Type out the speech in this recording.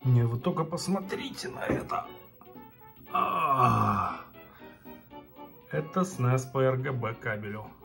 Не, вы только посмотрите на это. Это снес по RGB кабелю.